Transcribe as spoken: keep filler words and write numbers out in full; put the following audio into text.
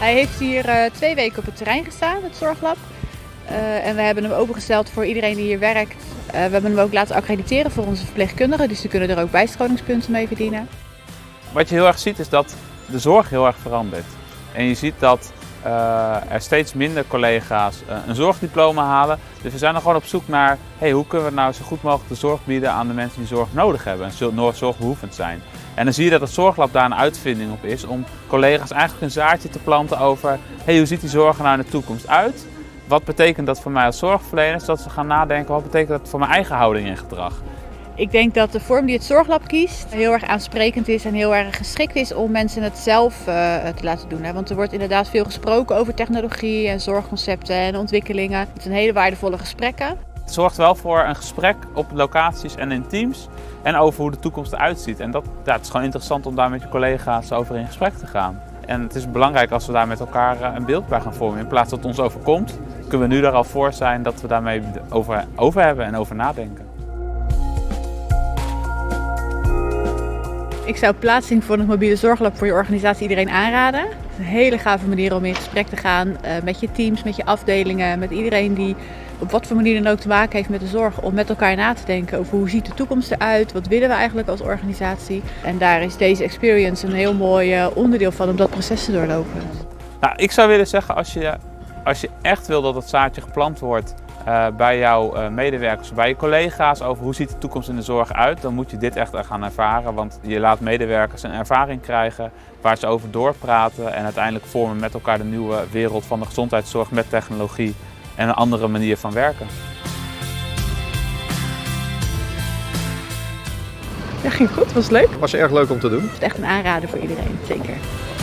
Hij heeft hier uh, twee weken op het terrein gestaan, het Zorglab. Uh, en we hebben hem opengesteld voor iedereen die hier werkt. Uh, we hebben hem ook laten accrediteren voor onze verpleegkundigen, dus die kunnen er ook bijscholingspunten mee verdienen. Wat je heel erg ziet is dat de zorg heel erg verandert. En je ziet dat uh, er steeds minder collega's uh, een zorgdiploma halen. Dus we zijn er gewoon op zoek naar hey, hoe kunnen we nou zo goed mogelijk de zorg bieden aan de mensen die zorg nodig hebben en zorgbehoevend zijn. En dan zie je dat het Zorglab daar een uitvinding op is om collega's eigenlijk een zaadje te planten over hey, hoe ziet die zorg er nou in de toekomst uit? Wat betekent dat voor mij als zorgverlener? Zodat ze gaan nadenken wat betekent dat voor mijn eigen houding en gedrag. Ik denk dat de vorm die het Zorglab kiest heel erg aansprekend is en heel erg geschikt is om mensen het zelf uh, te laten doen. Hè? Want er wordt inderdaad veel gesproken over technologie en zorgconcepten en ontwikkelingen. Het zijn hele waardevolle gesprekken. Het zorgt wel voor een gesprek op locaties en in teams en over hoe de toekomst eruit ziet. En dat, ja, het is gewoon interessant om daar met je collega's over in gesprek te gaan. En het is belangrijk als we daar met elkaar een beeld bij gaan vormen. In plaats dat het ons overkomt, kunnen we nu er al voor zijn dat we daarmee over, over hebben en over nadenken. Ik zou plaatsing voor het mobiele zorglab voor je organisatie iedereen aanraden. Het is een hele gave manier om in gesprek te gaan uh, met je teams, met je afdelingen, met iedereen die op wat voor manier dan ook te maken heeft met de zorg. Om met elkaar na te denken over hoe ziet de toekomst eruit, wat willen we eigenlijk als organisatie. En daar is deze experience een heel mooi uh, onderdeel van om dat proces te doorlopen. Nou, ik zou willen zeggen, als je, als je echt wil dat het zaadje geplant wordt Uh, bij jouw uh, medewerkers, bij je collega's over hoe ziet de toekomst in de zorg uit, dan moet je dit echt gaan ervaren. Want je laat medewerkers een ervaring krijgen waar ze over doorpraten en uiteindelijk vormen met elkaar de nieuwe wereld van de gezondheidszorg met technologie en een andere manier van werken. Ja, ging goed, was leuk. Was erg leuk om te doen. Het is echt een aanrader voor iedereen, zeker.